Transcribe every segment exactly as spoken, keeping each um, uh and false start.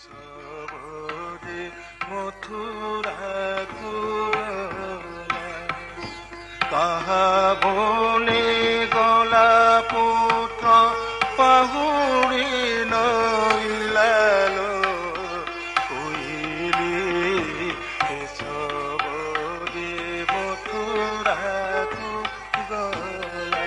କେଶବରେ ମଥୁରାକୁ କାହା ବନେ ଗଲା ପୁତ୍ର ପାହୁରି ନଇଲାଲ କୋଇଲି କେଶବରେ ମଥୁରାକୁ ଗଲା।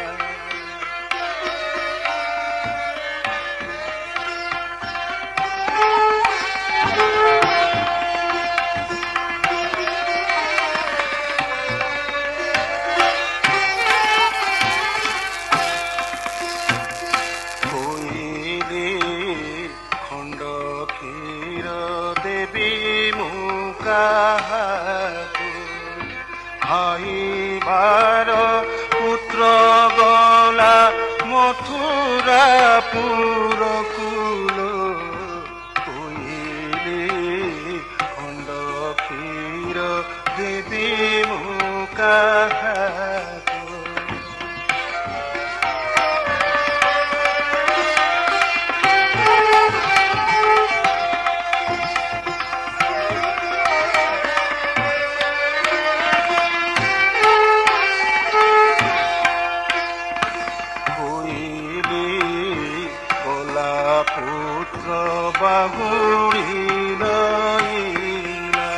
ଭାଇବାର ପୁତ୍ର ଗଲା ମଥୁରା ପୁରକୁଲ କୋଇଲି ଖଣ୍ଡ କ୍ଷୀର ଦେବି ମୁଁ କାହାକୁ। বাহুৰি নইলা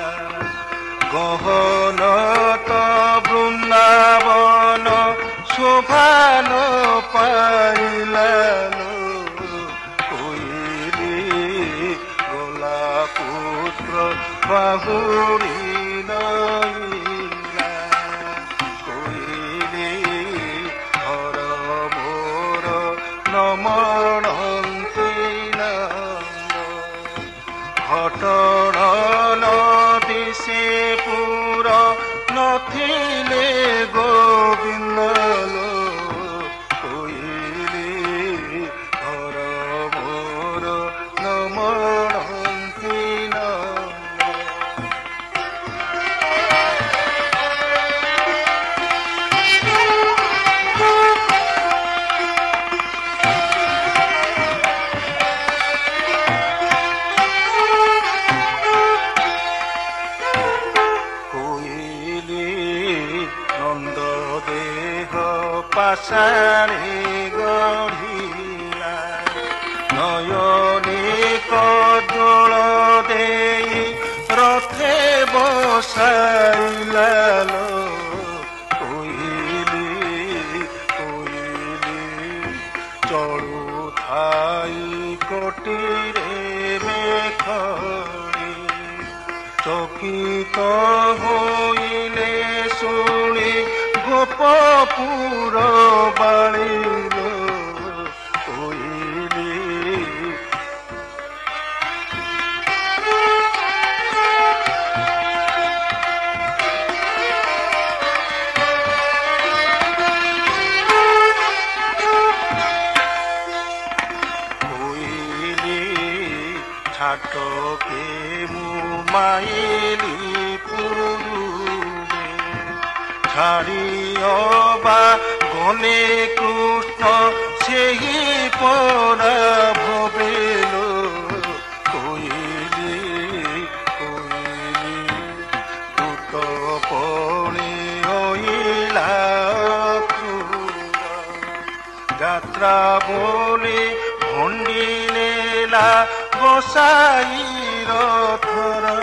গহনত বৃন্দাবন শোভান পাইলাল কোইলি গলা পুত্ৰ বাহুৰি নইলা কোইলি হৰ মোৰ নমন ঘটন নদিছে পুৰ নথিলে গোবিন্দল কোইলি ঘৰ মোৰ নমন্তি পাশাৰে গঢ়িলা নয়নে কজল দেই ৰথে বসাইলাল কোইলি কোইলি চড়ু ঠাই কটিৰে মেখৰি চকিত হৈলে শুনি গোপপুৰ বালিল কোইলি কোইলি ছাটকে মু মাইলি পুৰুবে ছাড়িবা গলে কৃষ্ণ সেই পরা ভবেল কোইলি কোইলি দূত পণি হইলা যাত্রা বলে ভণ্ডি নেলা বসাই রথর